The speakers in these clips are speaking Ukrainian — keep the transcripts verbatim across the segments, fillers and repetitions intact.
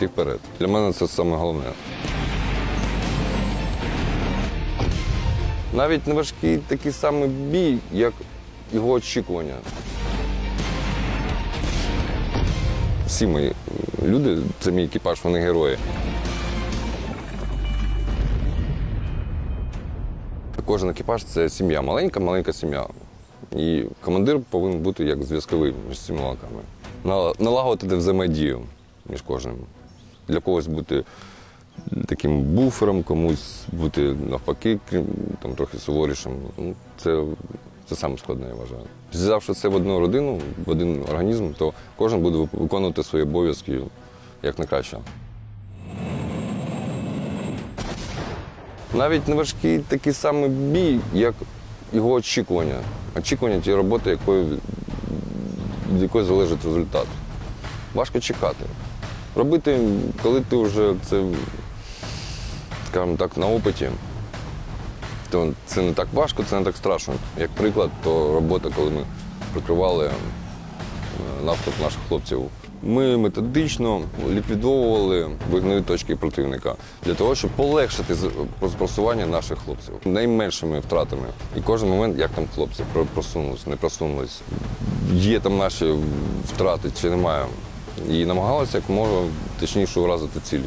йти вперед. Для мене це саме головне. Навіть не важкий такий самий бій, як його очікування. Всі мої люди, це мій екіпаж, вони герої. Кожен екіпаж – це сім'я, маленька-маленька сім'я. І командир повинен бути як зв'язковий між цими ланками. Налагодити взаємодію між кожним. Для когось бути таким буфером, комусь бути навпаки, там, трохи суворішим. Ну, це, це саме складне, я вважаю. Зв'язавши це в одну родину, в один організм, то кожен буде виконувати свої обов'язки як найкраще. Навіть не важкий такий самий бій, як його очікування. Очікування тієї роботи, якої, від якої залежить результат. Важко чекати. Робити, коли ти вже це, скажімо так, на опиті, то це не так важко, це не так страшно. Як приклад, то робота, коли ми прикривали наступ наших хлопців. Ми методично ліквідовували вогневі точки противника для того, щоб полегшити просування наших хлопців найменшими втратами. І кожен момент, як там хлопці просунулись, не просунулись, є там наші втрати чи немає. І намагалися як можна точніше уразити цілі.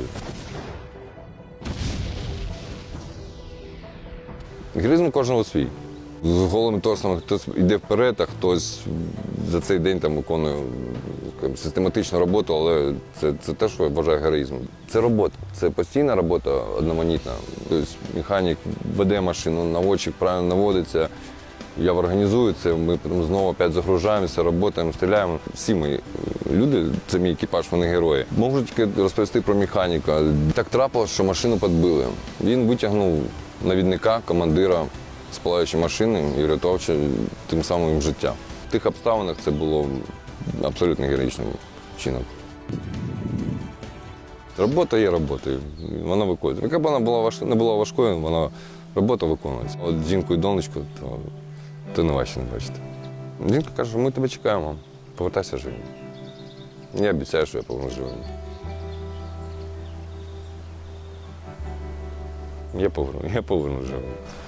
Героїзм кожного свій. З голими торсами хтось йде вперед, а хтось за цей день там виконує систематичну роботу, але це, це те, що я вважаю героїзмом. Це робота, це постійна робота одноманітна. Тобто механік веде машину, наводчик правильно наводиться, я організую це, ми потім знову опять загружаємося, працюємо, стріляємо. Всі ми люди, це мій екіпаж, вони герої. Можу тільки розповісти про механіка. Так трапилось, що машину підбили. Він витягнув навідника, командира з палаючої машини і врятував тим самим їм життя. В тих обставинах це було абсолютно героїчним чином. Робота є роботою, вона виконується. Яка б вона була важ... не була важкою, вона робота виконується. От жінку і донечку, то, то не важче не бачите. Жінка каже, ми тебе чекаємо, повертайся живим. Я обіцяю, що я повернусь живим. Я поверну, я поверну живим.